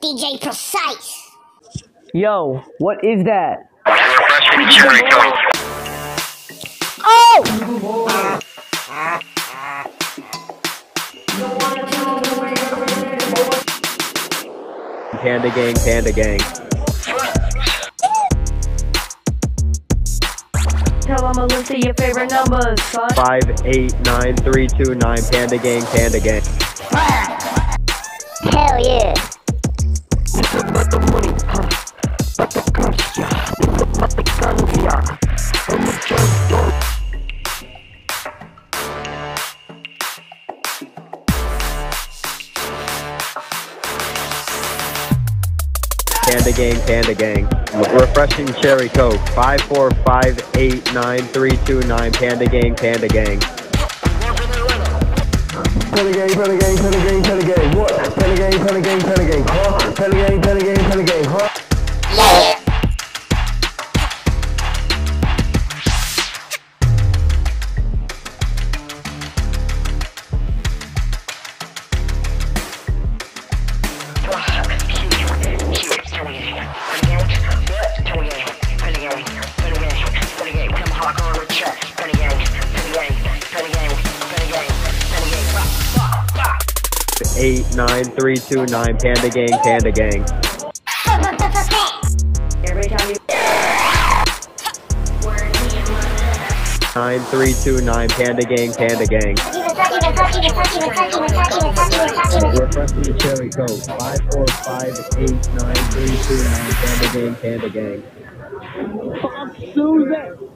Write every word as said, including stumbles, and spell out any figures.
D J Precise. Yo, what is that? Refreshing cherry coke. Oh! Panda gang, panda gang. Tell them a list of your favorite numbers, son. Five, eight, nine, three, two, nine. Panda gang, panda gang. Hell yeah. Panda gang, panda gang. Refreshing cherry coke. Five, four, five, eight, nine, three, two, nine. Panda gang, panda gang. Panda gang, panda gang, panda gang, panda gang. What? Panda gang, panda gang, panda gang. Huh? Panda gang, panda gang, panda gang. Huh? Yeah. Eight, nine, three, two, nine. Panda gang, panda gang. Every time you... Nine, three, two, nine. Panda gang, panda gang. Refreshing cherry coke. Five, four, five, eight, nine, three, two, nine. Panda gang, panda gang. Susan!